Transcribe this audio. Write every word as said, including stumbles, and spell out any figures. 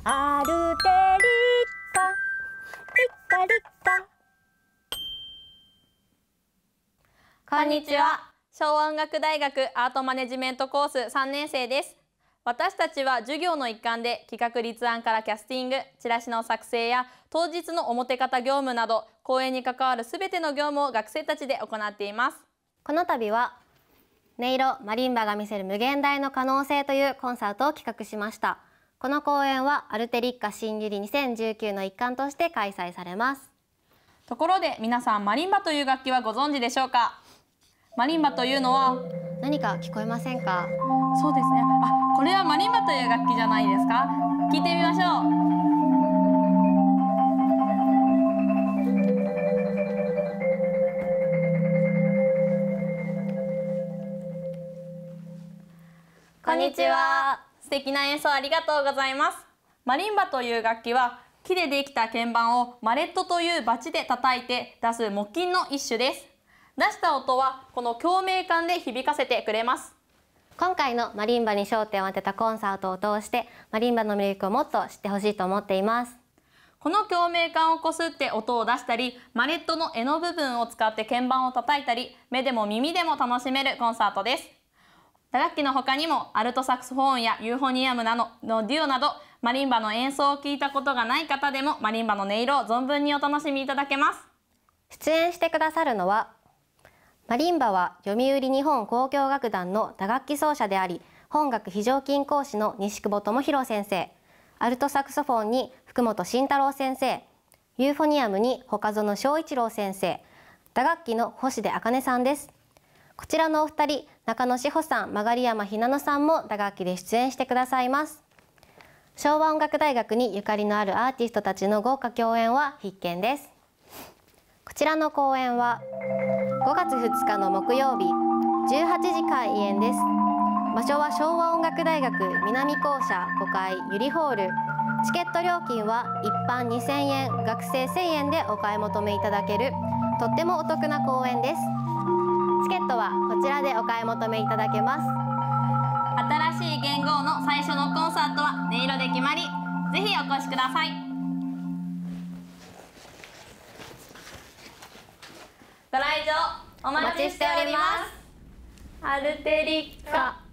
アルテリッカリッカリッカ。 こんにちは。昭和音楽大学アートマネジメントコースさんねん生です。私たちは授業の一環で企画立案からキャスティング、チラシの作成や当日の表方業務など公演に関わるすべての業務を学生たちで行っています。 この度は音色マリンバが見せる無限大の可能性というコンサートを企画しました。この公演はアルテリッカ新百合にせんじゅうきゅうの一環として開催されます。 ところで皆さん、マリンバという楽器はご存知でしょうか？マリンバというのは何か聞こえませんか？ そうですね。あ、これはマリンバという楽器じゃないですか？聞いてみましょう。 こんにちは。 素敵な演奏ありがとうございます。マリンバという楽器は木でできた鍵盤をマレットというバチで叩いて出す木琴の一種です。出した音はこの共鳴管で響かせてくれます。 今回のマリンバに焦点を当てたコンサートを通してマリンバの魅力をもっと知ってほしいと思っています。 この共鳴管をこすって音を出したり、マレットの柄の部分を使って鍵盤を叩いたり、目でも耳でも楽しめるコンサートです。打楽器の他にもアルトサクソフォンやユーフォニアムなどのデュオなどマリンバの演奏を聞いたことがない方でもマリンバの音色を存分にお楽しみいただけます。 出演してくださるのはマリンバは読売日本交響楽団の打楽器奏者であり本学非常勤講師の西久保智博先生、アルトサクソフォンに福本慎太郎先生、ユーフォニアムに岡園翔一郎先生、打楽器の星出茜さんです。こちらのお二人、中野志保さん、曲山ひなのさんも打楽器で出演してくださいます。昭和音楽大学にゆかりのあるアーティストたちの豪華共演は必見です。こちらの公演はごがつふつかの木曜日じゅうはちじ開演です。場所は昭和音楽大学南校舎ごかいゆりホール。チケット料金は一般にせんえん、学生せんえんでお買い求めいただけるとってもお得な公演です。チケットはこちらでお買い求めいただけます。 新しい元号の最初のコンサートは音色で決まり、ぜひお越しください。ご来場お待ちしております。アルテリッカ。